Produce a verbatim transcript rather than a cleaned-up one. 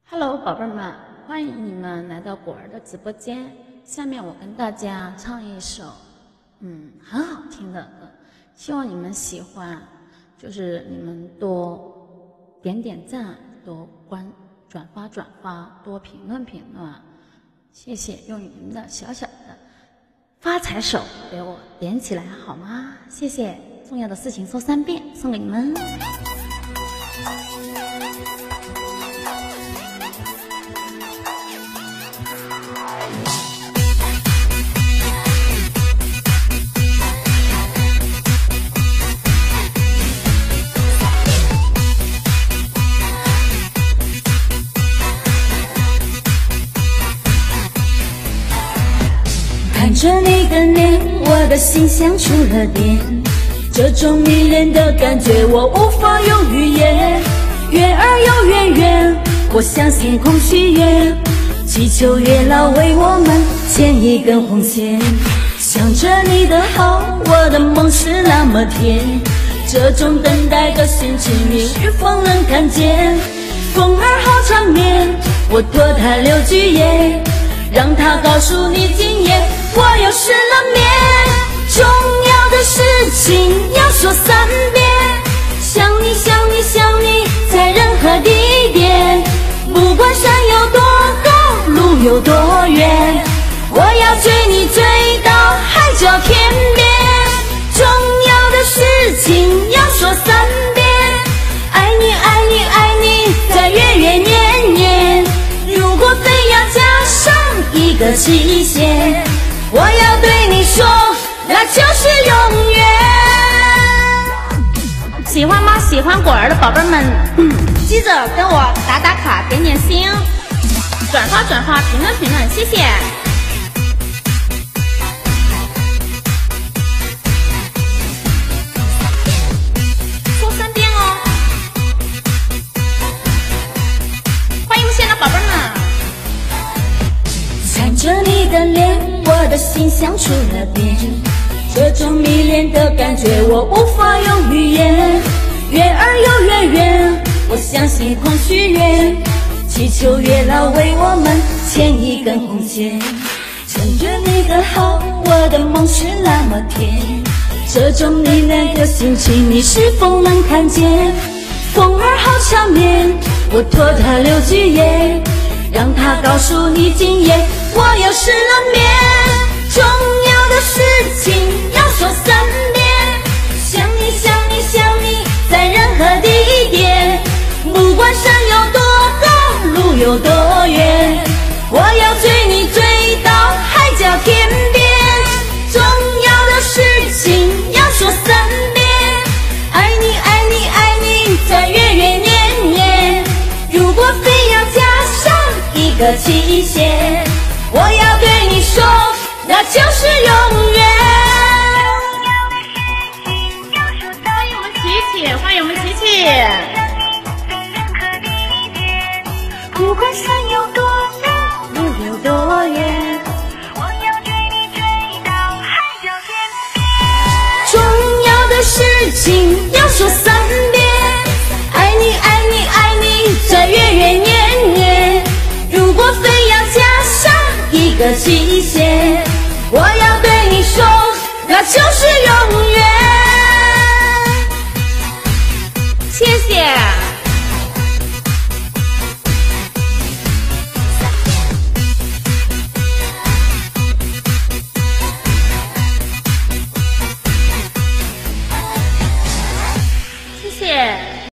Hello， 宝贝儿们，欢迎你们来到果儿的直播间。下面我跟大家唱一首，嗯，很好听的歌，希望你们喜欢。就是你们多点点赞，多关转发转发，多评论评论，谢谢。用你们的小小的发财手给我点起来好吗？谢谢。重要的事情说三遍，送给你们。 看着你的脸，我的心像触了电，这种迷恋的感觉我无法用语言。月儿又圆圆，我向星空许愿，祈求月老为我们牵一根红线。想着你的好，我的梦是那么甜，这种等待的心情你是否能看见？风儿好缠绵，我托他留句言，让他告诉你今夜我又失了眠。重要的事情要说三遍，想你想你想你在任何地点，不管山有多高路有多远，我要追你追到海角天边。重要的事情要说三遍，爱你爱你爱你在月月年年，如果非要加上一个期限，我要对你说，那就是永远。 喜欢吗？喜欢果儿的宝贝们，嗯，记着跟我打打卡，点点心，转发转发，评论评论，谢谢。说三遍哦。欢迎新的宝贝们。 看着你的脸，我的心像触了电，这种迷恋的感觉我无法用语言。月儿又圆圆，我向星空许愿，祈求月老为我们牵一根红线。趁着你的好，我的梦是那么甜，这种迷恋的心情你是否能看见？风儿好缠绵，我托他留句言，让他告诉你今夜我又失了眠。重要的事情要说三遍，想你想你想你在任何地点，不管山有多高路有多远，我要追你追到海角天边。重要的事情要说三遍，爱你爱你爱你在月月年年，如果非要加上一个期限，我要对你说，那就是永远。 欢迎我们琪琪，欢迎我们琪琪。 不管山有多高路有多远，我要追你追到海角天边。重要的事情要说三遍，爱你爱你爱你在月月年年，如果非要加上一个期限，我要对你说，那就是永远。